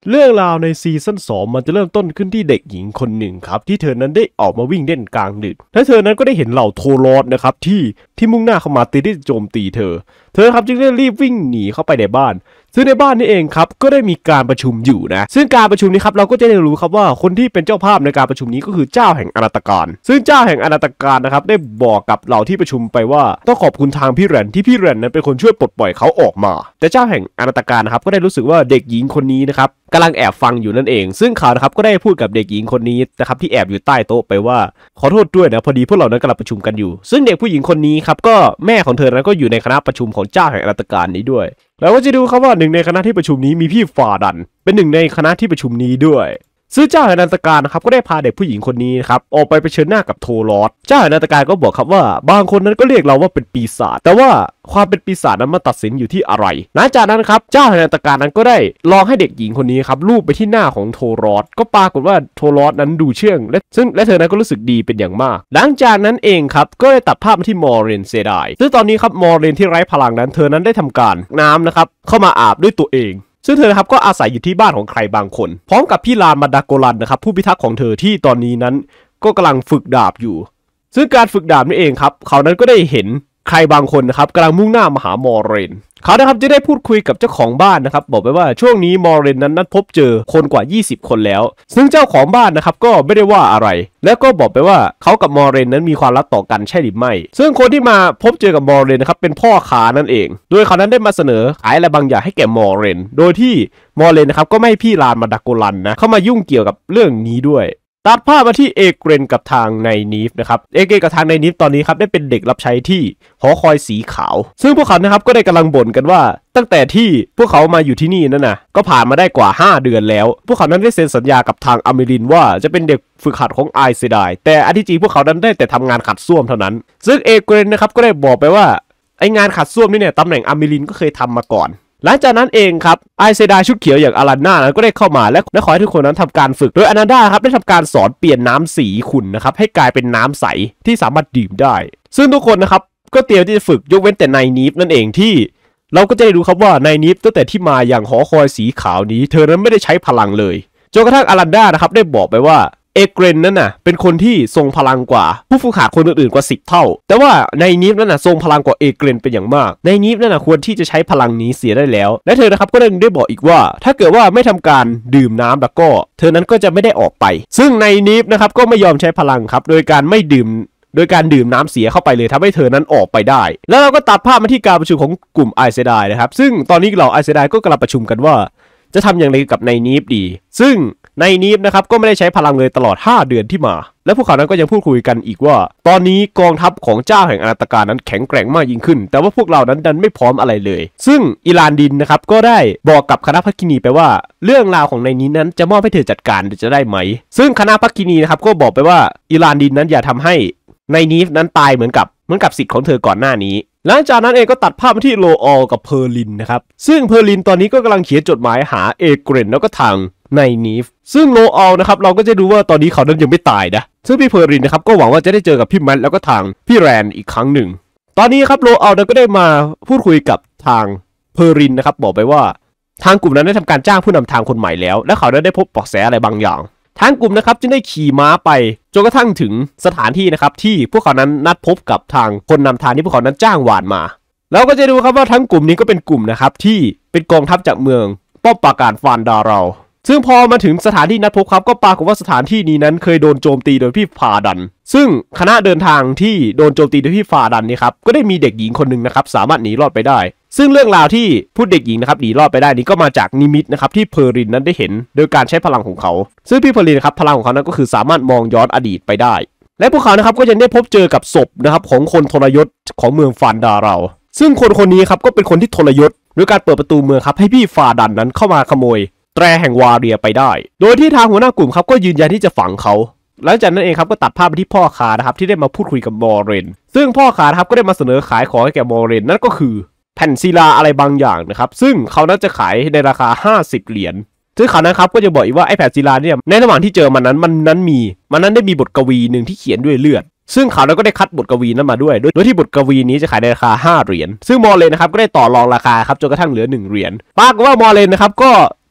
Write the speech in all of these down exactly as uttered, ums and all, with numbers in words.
เรื่องราวในซีซั่นสองมันจะเริ่มต้นขึ้นที่เด็กหญิงคนหนึ่งครับที่เธอนั้นได้ออกมาวิ่งเล่นกลางดึกและเธอนั้นก็ได้เห็นเหล่าโทรอสนะครับที่ที่มุ่งหน้าเข้ามาตีที่โจมตีเธอเธอครับจึงได้รีบวิ่งหนีเข้าไปในบ้านซึ่งในบ้านนี้เองครับก็ได้มีการประชุมอยู่นะซึ่งการประชุมนี้ครับเราก็จะได้รู้ครับว่าคนที่เป็นเจ้าภาพในการประชุมนี้ก็คือเจ้าแห่งอนาตการซึ่งเจ้าแห่งอนาตการนะครับได้บอกกับเหล่าที่ประชุมไปว่าต้องขอบคุณทางพี่แรนที่พี่แรนนั้นเป็นคนช่วยปลดปล่อยเขาออกมาแต่เจ้าแห่งอนาตการนะครับก็ได้รู้สึกว่าเด็กหญิงคนนี้นะครับกำลังแอบฟังอยู่นั่นเองซึ่งเขานะครับก็ได้พูดกับเด็กหญิงคนนี้นะครับที่แอบอยู่ใต้โต๊ะไปว่าขอโทษด้วยนะพอดีพวกเรานั้นกำลังประชุมกันอยู่ซึ่งเด็กผู้หญิงคนนี้ครับก็แม่ของเธอนั้นก็อยู่ในคณะประชุมของเจ้าแห่งอนาตการนี้ด้วยแล้วก็จะดูครับว่าหนึ่งในคณะที่ประชุมนี้มีพี่ฟาดันเป็นหนึ่งในคณะที่ประชุมนี้ด้วยซึ่งเจ้าแห่งอนาตการนะครับก็ได้พาเด็กผู้หญิงคนนี้ครับออกไปเผชิญหน้ากับโทรอสเจ้าแห่งอนาตการก็บอกครับว่าบางคนนั้นก็เรียกเราว่าเป็นปีศาจแต่ว่าความเป็นปีศาจนั้นมาตัดสินอยู่ที่อะไรหลังจากนั้นครับเจ้าแห่งอนาตการนั้นก็ได้ลองให้เด็กหญิงคนนี้ครับลูบไปที่หน้าของโทรอสก็ปรากฏว่าโทรอสนั้นดูเชื่องและซึ่งและเธอนั้นก็รู้สึกดีเป็นอย่างมากหลังจากนั้นเองครับก็ได้ตัดภาพมาที่มอร์เรนเซไดซึ่งตอนนี้ครับมอร์เรนที่ไร้พลังนั้นเธอนั้นได้ทำการน้ำนะครับเข้ามาอาบด้วยตัวเองซึ่งเธอครับก็อาศัยอยู่ที่บ้านของใครบางคนพร้อมกับพี่ลานมาดาโกลันนะครับผู้พิทักษ์ของเธอที่ตอนนี้นั้นก็กำลังฝึกดาบอยู่ซึ่งการฝึกดาบนี่เองครับเขานั้นก็ได้เห็นใครบางคนนะครับกำลังมุ่งหน้ามาหามอร์เรนเขานะครับจะได้พูดคุยกับเจ้าของบ้านนะครับบอกไปว่าช่วงนี้มอร์เรนนั้นนัดพบเจอคนกว่ายี่สิบคนแล้วซึ่งเจ้าของบ้านนะครับก็ไม่ได้ว่าอะไรแล้วก็บอกไปว่าเขากับมอร์เรนนั้นมีความรักต่อกันใช่หรือไม่ซึ่งคนที่มาพบเจอกับมอร์เรนนะครับเป็นพ่อค้านั่นเองโดยเขานั้นได้มาเสนอขายอะไรบางอย่างให้แก่มอร์เรนโดยที่มอร์เรนนะครับก็ไม่ให้พี่ลานมาดาโกลันนะเข้ามายุ่งเกี่ยวกับเรื่องนี้ด้วยตัดภาพมาที่เอเกรนกับทางไนนีฟนะครับเอเกรนกับทางไนนีฟตอนนี้ครับได้เป็นเด็กรับใช้ที่หอคอยสีขาวซึ่งพวกเขานะครับก็ได้กำลังบ่นกันว่าตั้งแต่ที่พวกเขามาอยู่ที่นี่นั่นนะก็ผ่านมาได้กว่าห้าเดือนแล้วพวกเขานั้นได้เซ็นสัญญากับทางอเมรินว่าจะเป็นเด็กฝึกหัดของไอเซไดแต่อันที่จริงพวกเขานั้นได้แต่ทำงานขัดส้วมเท่านั้นซึ่งเอเกรนนะครับก็ได้บอกไปว่าไองานขัดส้วมนี่เนี่ยตำแหน่งอเมรินก็เคยทำมาก่อนหลังจากนั้นเองครับไอเซไดชุดเขียวอย่างอารันนานั้นก็ได้เข้ามาและและขอให้ทุกคนนั้นทำการฝึกโดยอนันดาครับได้ทำการสอนเปลี่ยนน้ำสีขุ่นนะครับให้กลายเป็นน้ำใสที่สามารถดื่มได้ซึ่งทุกคนนะครับก็เตรียมที่จะฝึกยกเว้นแต่ไนนีฟนั่นเองที่เราก็จะได้รู้ครับว่าไนนีฟตั้งแต่ที่มาอย่างหอคอยสีขาวนี้เธอนั้นไม่ได้ใช้พลังเลยจนกระทั่งอารันดานะครับได้บอกไปว่าเอเกรนนั่นน่ะเป็นคนที่ทรงพลังกว่าผู้ฝึกหัดคนอื่นๆกว่าสิบเท่าแต่ว่าไนนีฟนั่นน่ะทรงพลังกว่าเอเกรนเป็นอย่างมากไนนีฟนั่นน่ะควรที่จะใช้พลังนี้เสียได้แล้วและเธอนะครับก็ได้บอกอีกว่าถ้าเกิดว่าไม่ทำการดื่มน้ำแล้วก็เธอนั้นก็จะไม่ได้ออกไปซึ่งไนนีฟนะครับก็ไม่ยอมใช้พลังครับโดยการไม่ดื่มโดยการดื่มน้ำเสียเข้าไปเลยทำให้เธอนั้นออกไปได้แล้วเราก็ตัดภาพมาที่การประชุมของกลุ่มไอเซไดนะครับซึ่งตอนนี้เราไอเซไดก็กำลังประชุมกันว่าจะทำอย่างไรกับไนนีฟดีซึ่งไนนีฟนะครับก็ไม่ได้ใช้พลังเลยตลอดห้าเดือนที่มาและพวกเขานั้นก็ยังพูดคุยกันอีกว่าตอนนี้กองทัพของเจ้าแห่งอนาตการนั้นแข็งแกร่งมากยิ่งขึ้นแต่ว่าพวกเรานั้นดันไม่พร้อมอะไรเลยซึ่งอิลานดินนะครับก็ได้บอกกับคณะภักคินีไปว่าเรื่องราวของไนนีฟนั้นจะมอบให้เธอจัดการจะได้ไหมซึ่งคณะภักคินีนะครับก็บอกไปว่าอิลานดินนั้นอย่าทำให้ไนนีฟนั้นตายเหมือนกับเหมือนกับสิทธิ์ของเธอก่อนหน้านี้หลังจากนั้นเองก็ตัดภาพมาที่โลออลกับเพอร์ลินนะครับซึ่งเพอร์ลินตอนนี้ก็กำลังเขียนจดหมายหาเอเกรนแล้วก็ทางไนนีฟซึ่งโลออลนะครับเราก็จะดูว่าตอนนี้เขานั้นยังไม่ตายนะซึ่งพี่เพอร์ลินนะครับก็หวังว่าจะได้เจอกับพี่แมทแล้วก็ทางพี่แรนอีกครั้งหนึ่งตอนนี้ครับโลออลก็ได้มาพูดคุยกับทางเพอร์ลินนะครับบอกไปว่าทางกลุ่มนั้นได้ทำการจ้างผู้นำทางคนใหม่แล้วและเขาได้พบเบาะแสอะไรบางอย่างทางกลุ่มนะครับจึงได้ขี่ม้าไปจนกระทั่งถึงสถานที่นะครับที่พวกเขานั้นนัดพบกับทางคนนำทางที่พวกเขานั้นจ้างวานมาเราก็จะดูครับว่าทั้งกลุ่มนี้ก็เป็นกลุ่มนะครับที่เป็นกองทัพจากเมืองป้อมปราการฟานดาเราซึ่งพอมาถึงสถานที่นัดพบครับก็ปรากฏว่าสถานที่นี้นั้นเคยโดนโจมตีโดยพี่ฟาดันซึ่งคณะเดินทางที่โดนโจมตีโดยพี่ฟาดันนี่ครับก็ได้มีเด็กหญิงคนหนึ่งนะครับสามารถหนีรอดไปได้ซึ่งเรื่องราวที่ผู้เด็กหญิงนะครับหนีรอดไปได้นี้ก็มาจากนิมิตนะครับที่เพอร์ลินนั้นได้เห็นโดยการใช้พลังของเขาซึ่งพี่เพอร์ลินครับพลังของเขานั้นก็คือสามารถมองย้อนอดีตไปได้และพวกเขานะครับก็ยังได้พบเจอกับศพนะครับของคนทรยศของเมืองฟานดาเราซึ่งคนคนนี้ครับก็เป็นคนที่ทรยศโดยการเปิดประตูเมืองครับให้พี่ฟาดันนั้นเข้ามาขโมยแตรแห่งวาเรียไปได้โดยที่ทางหัวหน้ากลุ่มครับก็ยืนยันที่จะฝังเขาหลังจากนั้นเองครับก็ตัดภาพไปที่พ่อค้านะครับที่ได้มาพูดคุยกับมอร์เรนซึ่งพ่อค้าครับก็ได้มาเสนอขายของให้แก่มอร์เรนนั่นก็คือแผ่นศิลาอะไรบางอย่างนะครับซึ่งเขานั้นจะขายในราคาห้าสิบเหรียญซึ่งเขานั้นครับก็จะบอกอีกว่าไอ้แผ่นศิลาเนี่ยในระหว่างที่เจอมันนั้นมันนั้นมีมันนั้นได้มีบทกวีหนึ่งที่เขียนด้วยเลือดซึ่งเขานั้นก็ได้คัดบทกวีนั้นมาด้วยโดยที่บทกวีนี้จะขายในราคาห้าเหรียญซึ่งมอร์เลนนะครับก็ได้ต่อรองราคาครับจนกระทั่งเหลือหนึ่งเหรียญปรากฏว่ามอร์เลนนะครับก็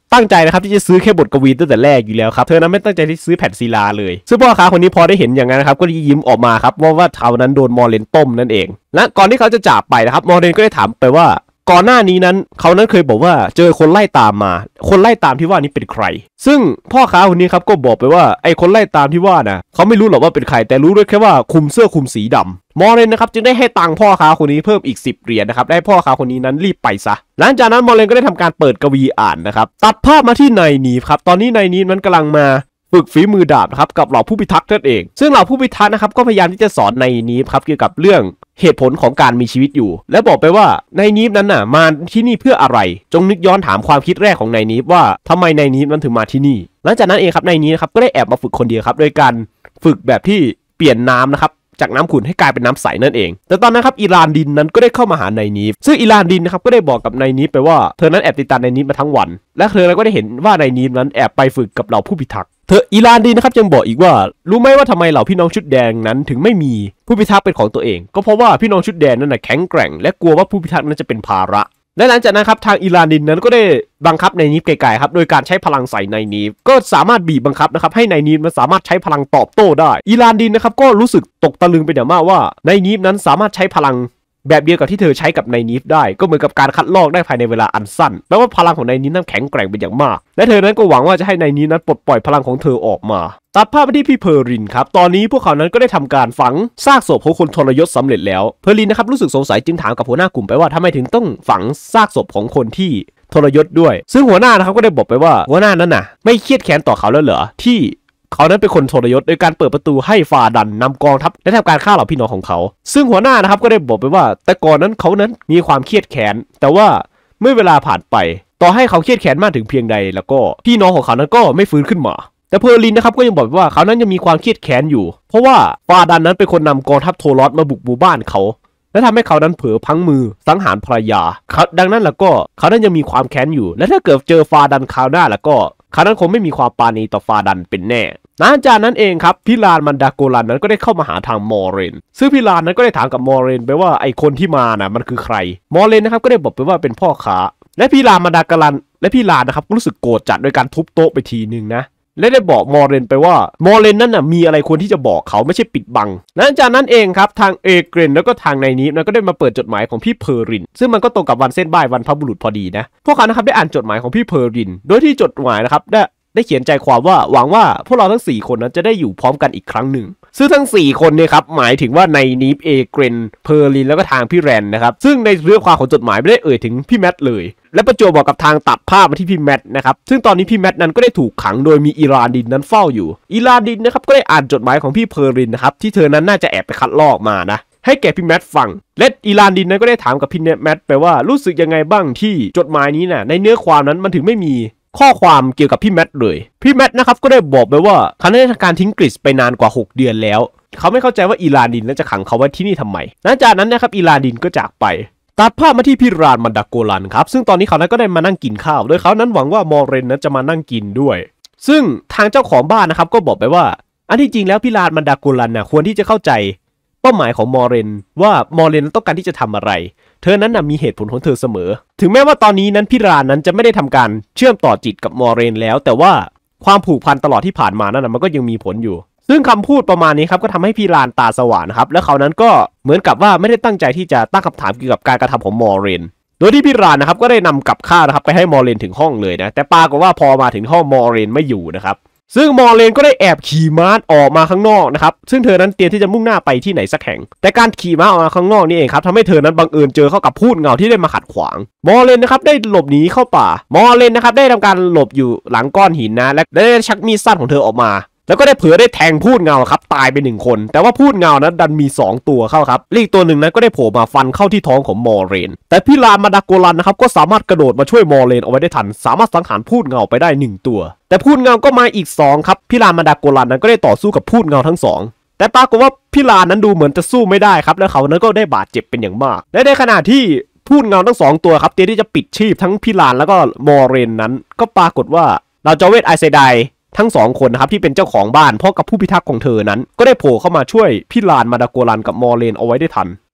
ตั้งใจนะครับที่จะซื้อแค่บทกวีตั้งแต่แรกอยู่แล้วครับเธอนั้นไม่ตั้งใจที่ซื้อแผ่นศิลาเลยซึ่งพ่อค้าคนนี้พอได้เห็นอย่างนั้นนะครับก็ยิ้มออกมาครับว่าว่าเขานั้นโดนมอร์เรนต้มนั่นเองและก่อนที่เขาจะจากไปนะครับมอร์เรนก็ได้ถามไปว่าก่อนหน้านี้นั้นเขานั้นเคยบอกว่าเจอคนไล่ตามมาคนไล่ตามที่ว่านี้เป็นใครซึ่งพ่อค้าคนนี้ครับก็บอกไปว่าไอ้คนไล่ตามที่ว่านะเขาไม่รู้หรอกว่าเป็นใครแต่รู้ด้วยแค่ว่าคุมเสื้อคุมสีดำมอร์เรนนะครับจึงได้ให้ตังค์พ่อค้าคนนี้เพิ่มอีกสิบเหรียญนะครับได้พ่อค้าคนนี้นั้นรีบไปซะหลังจากนั้นมอร์เรนก็ได้ทำการเปิดกวีอ่านนะครับตัดภาพมาที่นายนีฟครับตอนนี้นายนีฟนั้นกำลังมาฝึกฝีมือดาบนะครับกับเหล่าผู้พิทักษ์นั่นเองซึ่งเหล่าผู้พิทักษ์นะครับก็พยายามที่จะสอนนายนีฟครับเกี่ยวกับเรื่องเหตุผลของการมีชีวิตอยู่และบอกไปว่านายนีฟนั้นน่ะมาที่นี่เพื่ออะไรจงนึกย้อนถามความคิดแรกของนายนีฟว่าทำไมนายนีฟนั้นถึงมาที่นี่หลังจากนั้นเองครับนายนีฟครับก็ได้แอบมาฝึกคนเดียวครับโดยการฝึกแบบที่เปลี่ยนน้ำนะครับจากน้ำขุ่นให้กลายเป็นน้ำใสนั่นเองแต่ตอนนั้นครับอีรานดินนั้นก็ได้เข้ามาหานายนีฟซึ่งอีรานดินนะครับก็ได้บอกกับนายนีฟไปว่าเธอนั้นแอบติดตามนายนีฟมาทั้งวันและเธอก็ได้เห็นว่านายนีฟนั้นแอบไปฝึกกับเหล่าผู้พิทักษ์เธออีรานดินนะครับยังบอกอีกว่ารู้ไหมว่าทำไมเหล่าพี่น้องชุดแดงนั้นถึงไม่มีผู้พิทักษ์เป็นของตัวเองก็เพราะว่าพี่น้องชุดแดงนั้นแข็งแกร่งและกลัวว่าผู้พิทักษ์นั้นจะเป็นภาระและหลังจากนั้นครับทางอีรานดินนั้นก็ได้บังคับนายนีฟไกลๆครับโดยการใช้พลังใส่นายนีฟก็สามารถบีบบังคับนะครับให้นายนีฟมันสามารถใช้พลังตอบโต้ได้อีรานดินนะครับก็รู้สึกตกตะลึงไปอย่างมากว่านายนีฟนั้นสามารถใช้พลังแบบเดียวกับที่เธอใช้กับนายนีฟได้ก็เหมือนกับการคัดลอกได้ภายในเวลาอันสั้นแปลว่าพลังของนายนีฟนั้นแข็งแกร่งเป็นอย่างมากและเธอนั้นก็หวังว่าจะให้นายนีฟนั้นปลดปล่อยพลังของเธอออกมาตัดภาพไปที่พี่เพอร์รินครับตอนนี้พวกเขานั้นก็ได้ทำการฝังซากศพของคนทรยศสำเร็จแล้วเพอร์รินนะครับรู้สึกสงสัยจึงถามกับหัวหน้ากลุ่มไปว่าทำไมถึงต้องฝังซากศพของคนที่ทรยศด้วยซึ่งหัวหน้านะครับก็ได้บอกไปว่าหัวหน้านั้นน่ะไม่เครียดแค้นต่อเขาแล้วเหรอที่เขานั้นเป็นคนทรยศโดยการเปิดประตูให้ฟาดันนำกองทัพและทำการฆ่าเหล่าพี่น้องของเขาซึ่งหัวหน้านะครับก็ได้บอกไปว่าแต่ก่อนนั้นเขานั้นมีความเครียดแค้นแต่ว่าเมื่อเวลาผ่านไปต่อให้เขาเครียดแค้นมากถึงเพียงใดแล้วก็พี่น้องของเขานั้นก็ไม่ฟื้นขึ้นมาแต่เพอร์ลินนะครับก็ยังบอกว่าเขานั้นยังมีความเครียดแค้นอยู่เพราะว่าฟาดันนั้นเป็นคนนำกองทัพโทรอสมาบุกหมู่บ้านเขาและทำให้เขานั้นเผลอพลั้งมือสังหารภรรยาดังนั้นแล้วก็เขานั้นยังมีความแค้นอยู่และถ้าเกิดเจอฟาดันคราวหน้าแล้วก็เขานั้นคงไม่มีความปราณีต่อฟาดันเป็นแน่หลังจากนั้นเองครับพิลานมันดาโกลันนั้นก็ได้เข้ามาหาทางมอร์เรนซึ่งพิลานนั้นก็ได้ถามกับมอร์เรนไปว่าไอคนที่มาน่ะมันคือใครมอร์เรนนะครับก็ได้บอกไปว่าเป็นพ่อค้าและพิลานมันดากลันและพิลานนะครับก็รู้สึกโกรธจัดโดยการทุบโต๊ะไปทีนึงนะและได้บอกมอร์เรนไปว่ามอร์เรนนั้นน่ะมีอะไรควรที่จะบอกเขาไม่ใช่ปิดบังหลังจากนั้นเองครับทางเอเกรนแล้วก็ทางนายนีฟนั้นก็ได้มาเปิดจดหมายของพี่เพอร์รินซึ่งมันก็ตรงกับวันเส้นบ่ายวันพระบุรุษพอดีนะพวกเขานะครับได้อ่านจดหมายของพี่เพอร์รินโดยที่จดหมายนะครับได้ได้เขียนใจความว่าหวังว่าพวกเราทั้งสี่คนนั้นจะได้อยู่พร้อมกันอีกครั้งหนึ่งซึ่งทั้งสี่คนเนี่ยครับหมายถึงว่านายนีฟเอเกรนเพอร์ลินแล้วก็ทางพี่แรนนะครับซึ่งในเรื่องความของจดหมายไม่ได้เอ่ยถึงพี่แมทเลยและประจวบบอกกับทางตัดภาพมาที่พี่แมทนะครับซึ่งตอนนี้พี่แมทนั้นก็ได้ถูกขังโดยมีอีรานดินนั้นเฝ้าอยู่อีรานดินนะครับก็ได้อ่านจดหมายของพี่เพอร์ลินนะครับที่เธอนั้นน่าจะแอบไปคัดลอกมานะให้แก่พี่แมทฟังและอีรานดินนั้นก็ได้ถามกับพี่แมทไปว่ารู้สึกยังไงบ้างที่จดหมายนี้น่ะในเนื้อความนั้นมันถึงไม่มีข้อความเกี่ยวกับพี่แมทเลยพี่แมทนะครับก็ได้บอกไปว่าเขาได้ทำการทิ้งกริสไปนานกว่าหกเดือนแล้วเขาไม่เข้าใจว่าอีรานดินนั้นจะขังเขาไว้ที่นี่ทำไมหลังจากนั้นนะครับอีรานดินก็จากไปตัดภาพมาที่พี่รานมันดาโกลันครับซึ่งตอนนี้เขานั้นก็ได้มานั่งกินข้าวโดยเขานั้นหวังว่ามอร์เรนนั้นจะมานั่งกินด้วยซึ่งทางเจ้าของบ้านนะครับก็บอกไปว่าอันที่จริงแล้วพี่รานมันดาโกลันน่ะควรที่จะเข้าใจเป้าหมายของมอร์เรนว่ามอร์เรนต้องการที่จะทำอะไรเธอนั้นมีเหตุผลของเธอเสมอถึงแม้ว่าตอนนี้นั้นพี่รานนั้นจะไม่ได้ทำการเชื่อมต่อจิตกับมอร์เรนแล้วแต่ว่าความผูกพันตลอดที่ผ่านมานั้นมันก็ยังมีผลอยู่ซึ่งคำพูดประมาณนี้ครับก็ทำให้พี่รานตาสว่างครับและเขานั้นก็เหมือนกับว่าไม่ได้ตั้งใจที่จะตั้งคำถามเกี่ยวกับการกระทำของมอร์เรนโดยที่พี่รานนะครับก็ได้นำกับข้าวนะครับไปให้มอร์เรนถึงห้องเลยนะแต่ปรากฏว่าพอมาถึงห้องมอร์เรนไม่อยู่นะครับซึ่งมอร์เรนก็ได้แอบขี่ม้าออกมาข้างนอกนะครับซึ่งเธอนั้นเตรียมที่จะมุ่งหน้าไปที่ไหนสักแห่งแต่การขี่ม้าออกมาข้างนอกนี่เองครับทำให้เธอนั้นบังเอิญเจอเข้ากับพูดเงาที่ได้มาขัดขวางมอร์เรนนะครับได้หลบหนีเข้าป่ามอร์เรนนะครับได้ทำการหลบอยู่หลังก้อนหินนะและได้ชักมีดสั้นของเธอออกมาแล้วก็ได้เผลอได้แทงพูดเงาครับตายไปหนึ่งคนแต่ว่าพูดเงานั้นดันมีสองตัวเข้าครับอีกตัวหนึ่งนั้นก็ได้โผล่มาฟันเข้าที่ท้องของมอร์เรนแต่พี่รานมาดาโกลันนะครับก็สามารถกระโดดมาช่วยมอร์เรนเอาไว้ได้ทันสามารถสังหารพูดเงาไปได้หนึ่งตัวแต่พูดเงาก็มาอีกสองครับพี่รานมาดาโกลันนั้นก็ได้ต่อสู้กับพูดเงาทั้งสองแต่ปรากฏว่าพี่รานนั้นดูเหมือนจะสู้ไม่ได้ครับและเขานั้นก็ได้บาดเจ็บเป็นอย่างมากและในขณะที่พูดเงาทั้งสองตัวครับเตรียมที่จะปิดชีพทั้งพี่รานแล้วก็มอร์เรนนั้นก็ปรากฏว่าเราจอเวทไอเซไดทั้งสองคนนะครับที่เป็นเจ้าของบ้านพร้อมกับผู้พิทักษ์ของเธอนั้นก็ได้โผล่เข้ามาช่วยพี่รานมาดาโกลันกับมอร์เรนเอาไว้ได้ทัน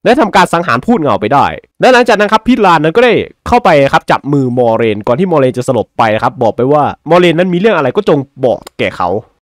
และทำการสังหารพูดเงาไปได้และหลังจากนั้นครับพิลานนั้นก็ได้เข้าไปครับจับมือมอเรนก่อนที่มอเรนจะสลบไปครับบอกไปว่ามอเรนนั้นมีเรื่องอะไรก็จงบอกแก่เขา